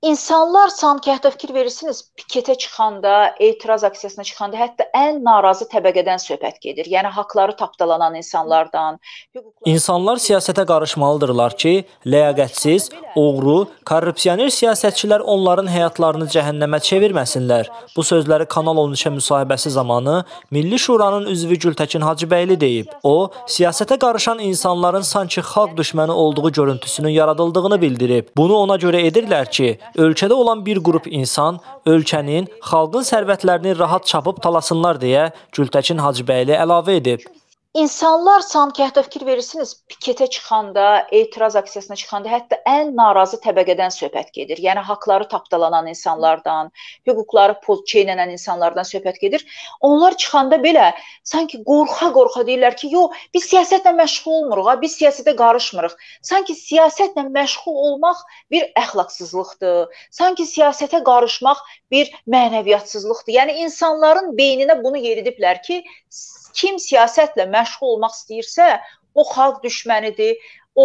İnsanlar sanki hətta fikir verirsiniz, piketə çıxanda, etiraz aksiyasına çıxanda hətta ən narazı təbəqədən söhbət gedir. Yəni haqları tapdalanan insanlardan, hüquqları İnsanlar siyasətə qarışmalıdırlar ki, ləyaqətsiz, oğru, korrupsioner siyasətçilər onların həyatlarını cəhənnəmə çevirməsinlər. Bu sözləri Kanal 13-ə müsahibəsi zamanı Milli Şuranın üzvü Gültəkin Hacıbəyli deyib. O, siyasətə qarışan insanların sanki xalq düşməni olduğu görüntüsünün yaradıldığını bildirib. Bunu ona görə edirlər ki, ölkədə olan bir qrup insan ölkənin, xalqın sərvətlərini rahat çapıb talasınlar deyə Gültəkin Hacıbəyli əlavə edib. İnsanlar sanki hətta fikir verirsiniz, piketə çıxanda, etiraz aksiyasına çıxanda hətta ən narazı təbəqədən söhbət gedir. Yəni haqları tapdalanan insanlardan, hüquqları çeynənən insanlardan söhbət gedir. Onlar çıxanda belə sanki qorxa-qorxa deyirlər ki, yox, biz siyasətlə məşğul olmuruq, biz siyasətə qarışmırıq. Sanki siyasətlə məşğul olmaq bir əxlaqsızlıqdır. Sanki siyasətə qarışmaq bir mənəviyyatsızlıqdır. Yəni insanların beyninə bunu yeridiblər ki, kim siyasətlə məşğul olmaq istəyirsə, o xalq düşmənidir.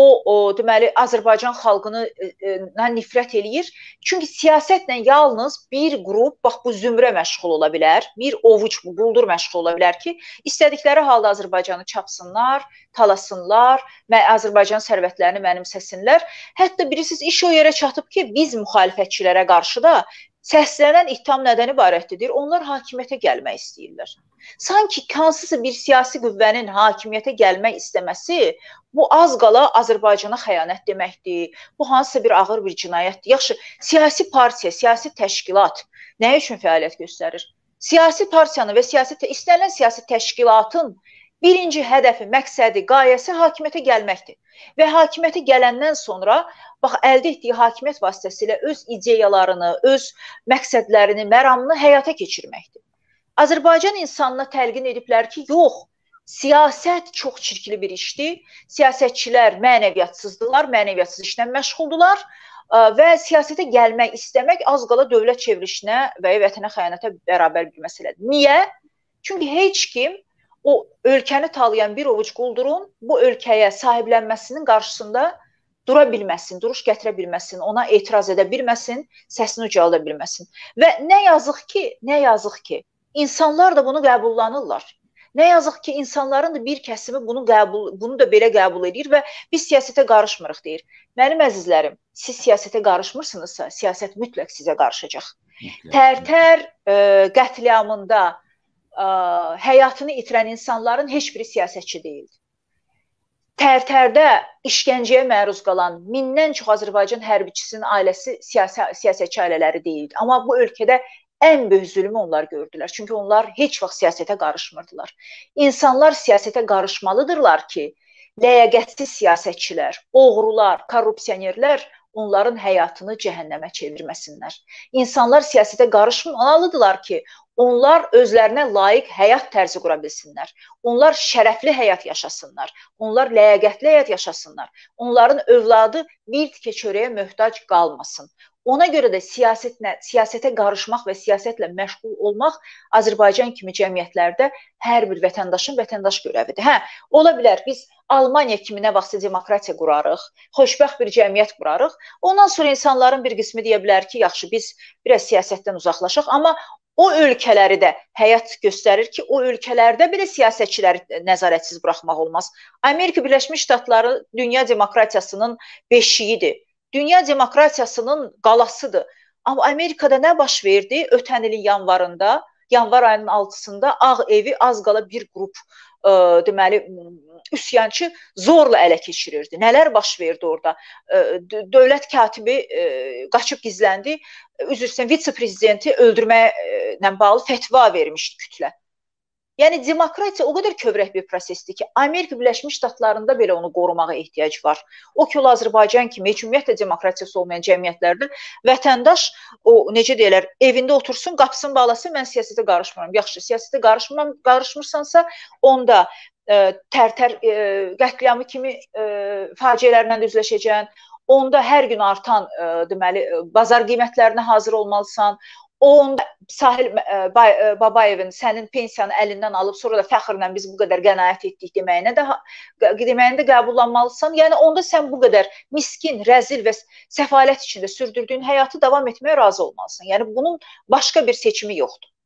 Deməli, Azərbaycan xalqını nifrət eləyir. Çünki siyasətlə yalnız bir qrup, bax bu zümrə məşğul ola bilər, bir ovuc, quldur məşğul ola bilər ki, istədikləri halda Azərbaycanı çapsınlar, talasınlar, Azərbaycan sərvətlərini mənimsəsinlər. Hətta bilirsiniz, iş o yerə çatıb ki, biz müxalifətçilərə qarşı da səslənən ittiham nədən ibarətdir? Onlar hakimiyyətə gəlmək istəyirlər. Sanki hansısa bir siyasi qüvvənin hakimiyyətə gəlmək istəməsi bu az qala Azərbaycana xəyanət deməkdir. Bu hansısa bir ağır bir cinayətdir. Yaxşı, siyasi partiya, siyasi təşkilat nə üçün fəaliyyət göstərir? Siyasi partiyanın və istənilən siyasi təşkilatın birinci hədəfi, məqsədi, qayəsi hakimiyyətə gəlməkdir. Və hakimiyyətə gələndən sonra bax, əldə etdiyi hakimiyyət vasitəsilə öz ideyalarını, öz məqsədlərini, məramını həyata keçirməkdir. Azərbaycan insanına təlqin ediblər ki, yox, siyasət çox çirkli bir işdir. Siyasətçilər mənəviyyatsızdırlar, mənəviyyatsız işlə məşğuldular və siyasətə gəlmək istəmək az qala dövlət çevrilişinə və vətənə xəyanətə bərabər bir məsələdir. Niyə? Çünki heç kim o ölkəni talayan bir ovuc quldurun bu ölkəyə sahiblənməsinin qarşısında dura bilməsin, duruş gətirə bilməsin, ona etiraz edə bilməsin, səsini ucalda bilməsin. Və nə yazıq ki, insanlar da bunu qəbullanırlar. Nə yazıq ki, insanların da bir kəsimi bunu da belə qəbul edir və biz siyasətə qarışmırıq deyir. Mənim əzizlərim, siz siyasətə qarışmırsınızsa, siyasət mütləq sizə qarışacaq. Tərtər qətliamında həyatını itirən insanların heç biri siyasətçi deyildi. Tərtərdə işgəncəyə məruz qalan mindən çox Azərbaycan hərbiçisinin ailəsi siyasətçi ailələri deyildi. Amma bu ölkədə ən böyük zülmü onlar gördülər. Çünki onlar heç vaxt siyasətə qarışmırdılar. İnsanlar siyasətə qarışmalıdırlar ki, ləyaqətsiz siyasətçilər, oğrular, korrupsionerlər onların həyatını cəhənnəmə çevirməsinlər. İnsanlar siyasətə qarışmalıdırlar ki, onlar özlərinə layiq həyat tərzi qura bilsinlər. Onlar şərəfli həyat yaşasınlar. Onlar ləyaqətli həyat yaşasınlar. Onların övladı bir tikə çörəyə möhtac qalmasın. Ona görə də siyasətə qarışmaq və siyasətlə məşğul olmaq Azərbaycan kimi cəmiyyətlərdə hər bir vətəndaşın vətəndaş görəvidir. Ola bilər biz Almaniya kimi nə vaxtsa demokratiya qurarıq, xoşbəxt bir cəmiyyət qurarıq. Ondan sonra insanların bir qismi deyə bilər ki, yaxşı biz biraz siyasətdən uzaqlaşaq, amma o ölkələri də həyat göstərir ki, o ölkələrdə belə siyasətçiləri nəzarətsiz buraxmaq olmaz. Amerika Birləşmiş Ştatları dünya demokratiyasının beşiyidir. Dünya demokratiyasının qalasıdır. Amma Amerikada nə baş verdi? Ötən ilin yanvarında, yanvar ayının 6-sında Ağ Evi az qala bir qrup deməli üsyançı zorla ələ keçirirdi. Nələr baş verdi orada? Dövlət katibi qaçıb gizləndi. Üzr istəyirəm, vitse-prezidenti öldürməklə bağlı fətva vermişdi kütlə. Yəni demokratiya o qədər kövrək bir prosesdir ki, Amerika Birləşmiş Ştatlarında belə onu qorumağa ehtiyac var. O ki, Azərbaycan kimi heç ümumiyyətlə demokratiyası olmayan cəmiyyətlərdə vətəndaş necə deyirlər, evində otursun, qapısını bağlasın, mən siyasətə qarışmıram. Yaxşı, siyasətə qarışmırsansa, onda Tərtər qətliamı kimi faciələrlə də üzləşəcəksən. Onda hər gün artan deməli bazar qiymətlərinə hazır olmalısan. onda Sahil Babayevin sənin pensiyanı əlindən alıb sonra da fəxrlə biz bu qədər qənaət etdik deməyini də qəbullanmalısan. Yəni onda sən bu qədər miskin, rəzil və səfalət içində sürdürdüyün həyatı davam etməyə razı olmalısın. Yəni bunun başqa bir seçimi yoxdur.